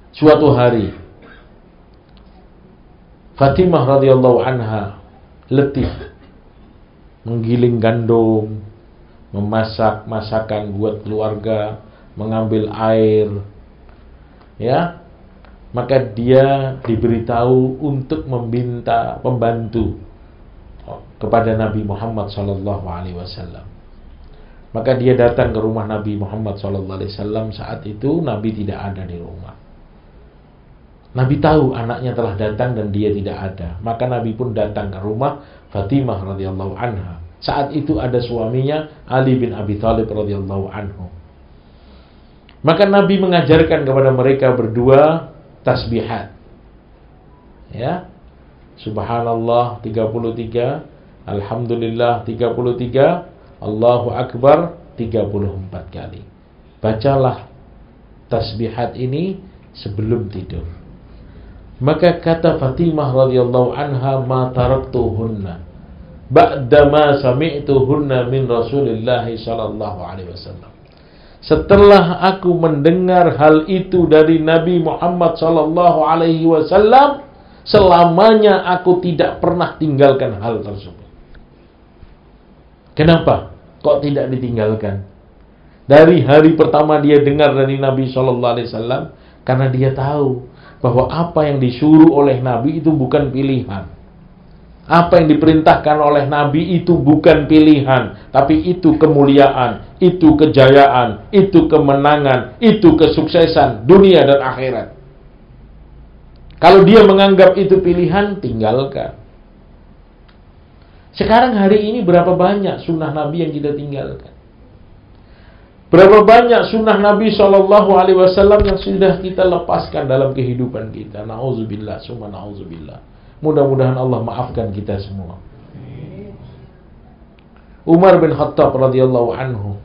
Suatu hari Fatimah radhiyallahu anha letih menggiling gandum, memasak masakan buat keluarga, mengambil air, ya. Maka dia diberitahu untuk meminta pembantu kepada Nabi Muhammad SAW. Maka dia datang ke rumah Nabi Muhammad SAW. Saat itu Nabi tidak ada di rumah. Nabi tahu anaknya telah datang dan dia tidak ada. Maka Nabi pun datang ke rumah Fatimah radhiyallahu anha. Saat itu ada suaminya Ali bin Abi Thalib radhiyallahu anhu. Maka Nabi mengajarkan kepada mereka berdua tasbihat. Ya. Subhanallah 33, Alhamdulillah 33, Allahu Akbar 34 kali. Bacalah tasbihat ini sebelum tidur. Maka kata Fatimah radhiyallahu anha, ma taraktuhunna ba'dama sami'tuhunna min Rasulillah sallallahu alaihi wasallam. Setelah aku mendengar hal itu dari Nabi Muhammad sallallahu alaihi wasallam, selamanya aku tidak pernah tinggalkan hal tersebut. Kenapa? Kok tidak ditinggalkan? Dari hari pertama dia dengar dari Nabi sallallahu alaihi wasallam, karena dia tahu bahwa apa yang disuruh oleh Nabi itu bukan pilihan. Apa yang diperintahkan oleh Nabi itu bukan pilihan, tapi itu kemuliaan, itu kejayaan, itu kemenangan, itu kesuksesan dunia dan akhirat. Kalau dia menganggap itu pilihan, tinggalkan. Sekarang hari ini berapa banyak sunnah Nabi yang kita tinggalkan? Berapa banyak sunnah Nabi SAW yang sudah kita lepaskan dalam kehidupan kita? Na'udzubillah, summa na'udzubillah. Mudah-mudahan Allah maafkan kita semua. Umar bin Khattab radhiyallahu anhu,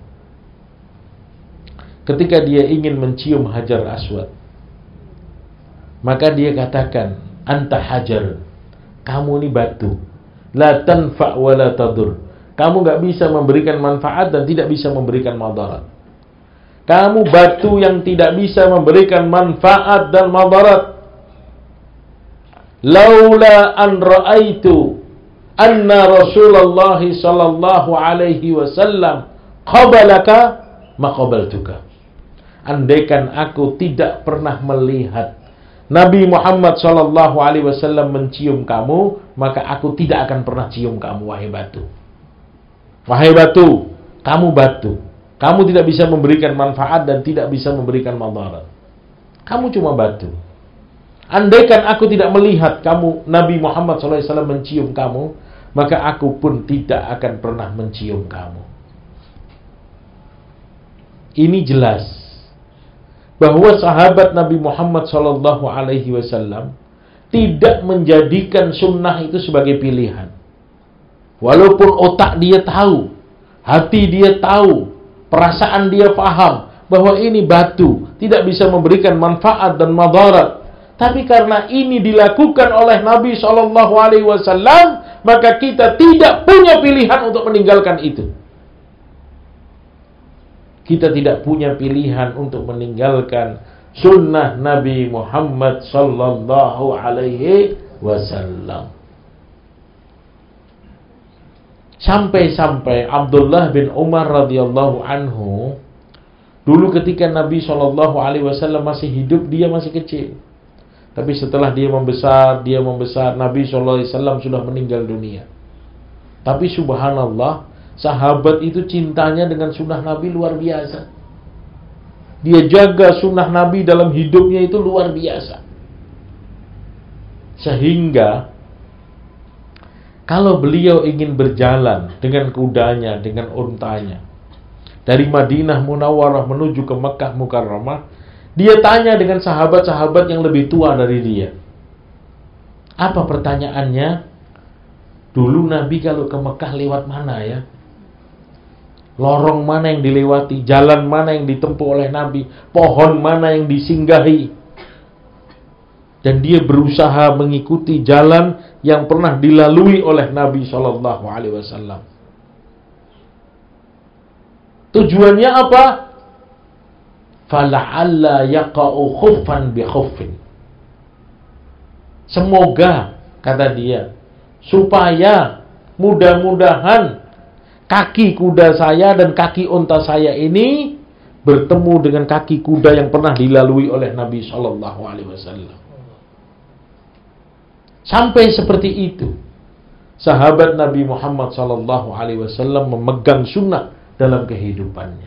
ketika dia ingin mencium Hajar Aswad, maka dia katakan, anta hajar, kamu ini batu, la tanfa' wa la tadur, kamu gak bisa memberikan manfaat dan tidak bisa memberikan madarat. Kamu batu yang tidak bisa memberikan manfaat dan madarat. Laula an ra'aitu anna Rasulullah sallallahu alaihi wasallam qabalaka ma qabaltuka. Andaikan aku tidak pernah melihat Nabi Muhammad sallallahu alaihi wasallam mencium kamu, maka aku tidak akan pernah cium kamu, wahai batu. Wahai batu, kamu batu. Kamu tidak bisa memberikan manfaat dan tidak bisa memberikan madarat. Kamu cuma batu. Andaikan aku tidak melihat kamu, Nabi Muhammad SAW mencium kamu, maka aku pun tidak akan pernah mencium kamu. Ini jelas bahwa sahabat Nabi Muhammad SAW tidak menjadikan sunnah itu sebagai pilihan. Walaupun otak dia tahu, hati dia tahu, perasaan dia paham bahwa ini batu, tidak bisa memberikan manfaat dan madarat. Tapi karena ini dilakukan oleh Nabi SAW, maka kita tidak punya pilihan untuk meninggalkan itu. Kita tidak punya pilihan untuk meninggalkan sunnah Nabi Muhammad sallallahu alaihi wasallam. Sampai-sampai Abdullah bin Umar radhiyallahu anhu, dulu ketika Nabi SAW masih hidup, dia masih kecil. Tapi setelah dia membesar, Nabi SAW sudah meninggal dunia. Tapi subhanallah, sahabat itu cintanya dengan sunnah Nabi luar biasa. Dia jaga sunnah Nabi dalam hidupnya itu luar biasa. Sehingga kalau beliau ingin berjalan dengan kudanya, dengan untanya, dari Madinah Munawwarah menuju ke Mekah Mukarramah, dia tanya dengan sahabat-sahabat yang lebih tua dari dia. Apa pertanyaannya? Dulu Nabi kalau ke Mekah lewat mana ya? Lorong mana yang dilewati? Jalan mana yang ditempuh oleh Nabi? Pohon mana yang disinggahi? Dan dia berusaha mengikuti jalan yang pernah dilalui oleh Nabi SAW. Tujuannya apa? fala'alla yaqa'u khuffan bi khuffin. Semoga, kata dia, supaya mudah-mudahan kaki kuda saya dan kaki unta saya ini bertemu dengan kaki kuda yang pernah dilalui oleh Nabi Shallallahu Alaihi Wasallam. Sampai seperti itu, sahabat Nabi Muhammad Shallallahu Alaihi Wasallam memegang sunnah dalam kehidupannya.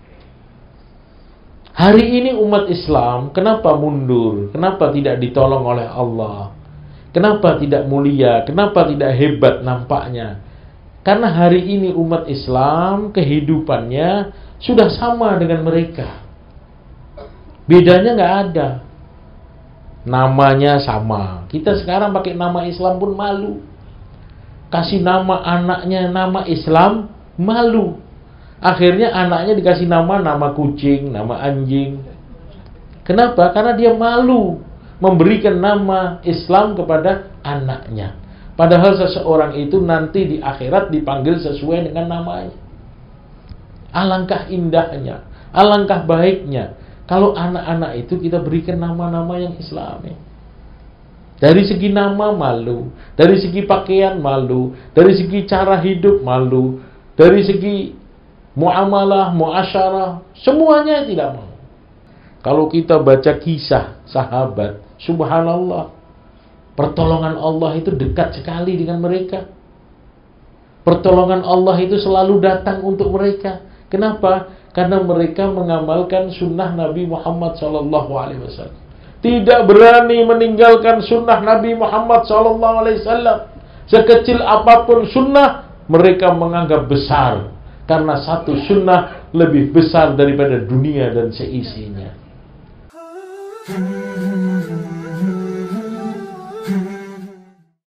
Hari ini umat Islam kenapa mundur? Kenapa tidak ditolong oleh Allah? Kenapa tidak mulia? Kenapa tidak hebat nampaknya? Karena hari ini umat Islam kehidupannya sudah sama dengan mereka. Bedanya nggak ada. Namanya sama. Kita sekarang pakai nama Islam pun malu. Kasih nama anaknya nama Islam, malu. Akhirnya anaknya dikasih nama kucing, nama anjing. Kenapa? Karena dia malu memberikan nama Islam kepada anaknya. Padahal seseorang itu nanti di akhirat dipanggil sesuai dengan namanya. Alangkah indahnya, alangkah baiknya kalau anak-anak itu kita berikan nama-nama yang Islami. Dari segi nama malu, dari segi pakaian malu, dari segi cara hidup malu, dari segi muamalah, muasyarah, semuanya tidak mau. Kalau kita baca kisah sahabat, subhanallah, pertolongan Allah itu dekat sekali dengan mereka. Pertolongan Allah itu selalu datang untuk mereka. Kenapa? Karena mereka mengamalkan sunnah Nabi Muhammad SAW. Tidak berani meninggalkan sunnah Nabi Muhammad SAW. Sekecil apapun sunnah, mereka menganggap besar. Karena satu sunnah lebih besar daripada dunia dan seisinya.